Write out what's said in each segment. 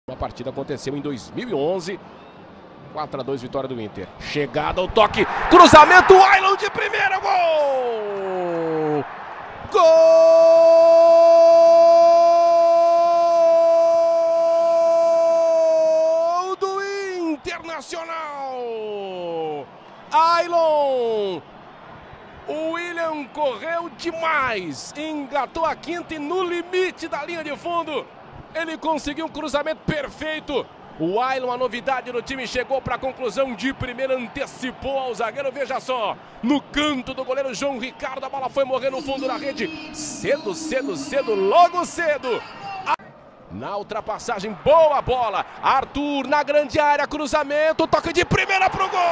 A partida aconteceu em 2011, 4-2 vitória do Inter. Chegada ao toque, cruzamento, Ailon de primeira, gol! Gol do Internacional! Ailon! O William correu demais, engatou a quinta e no limite da linha de fundo ele conseguiu um cruzamento perfeito. O Ailon, a novidade no time, chegou para a conclusão de primeira, antecipou ao zagueiro, veja só, no canto do goleiro João Ricardo, a bola foi morrer no fundo da rede, cedo, logo cedo. Na ultrapassagem, boa bola, Arthur na grande área, cruzamento, toque de primeira pro gol!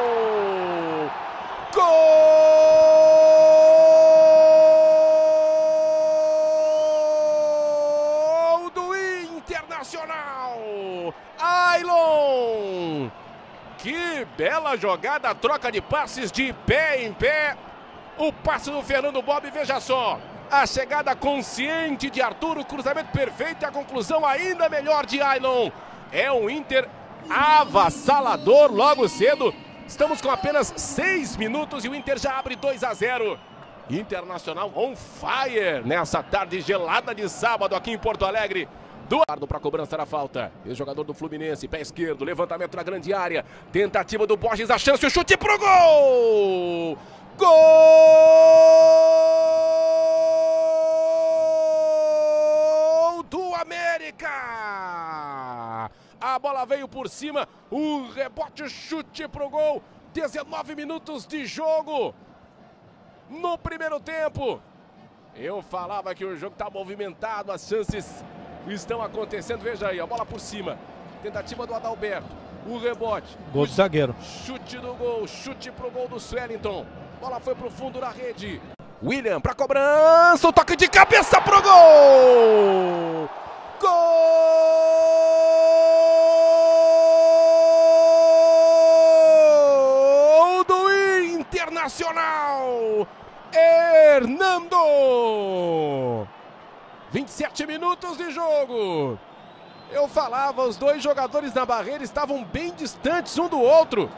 Gol do Internacional! Ailon! Que bela jogada, troca de passes de pé em pé. O passe do Fernando Bob, veja só. A chegada consciente de Arthur, o cruzamento perfeito e a conclusão ainda melhor de Ailon. É um Inter avassalador logo cedo. Estamos com apenas 6 minutos e o Inter já abre 2-0. Internacional on fire nessa tarde gelada de sábado aqui em Porto Alegre. Eduardo para a cobrança da falta. Ex-jogador do Fluminense, pé esquerdo, levantamento na grande área. Tentativa do Borges, a chance, o chute pro gol! Gol do América! A bola veio por cima, o rebote, chute pro gol. 19 minutos de jogo no primeiro tempo. Eu falava que o jogo está movimentado, as chances estão acontecendo. Veja aí, a bola por cima. Tentativa do Adalberto, o rebote. Gol do zagueiro. Chute do gol, chute pro gol do Swellington. Bola foi pro fundo da rede. William pra cobrança, o toque de cabeça pro gol! Gol do Internacional! Hernando! 27 minutos de jogo. Eu falava, os dois jogadores na barreira estavam bem distantes um do outro.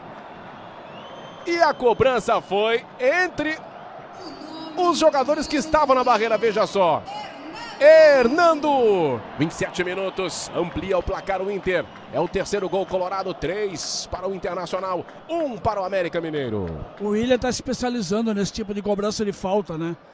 E a cobrança foi entre os jogadores que estavam na barreira, veja só. Hernando! 27 minutos, amplia o placar o Inter. É o terceiro gol colorado, 3 para o Internacional, 1 para o América Mineiro. O William está se especializando nesse tipo de cobrança de falta, né?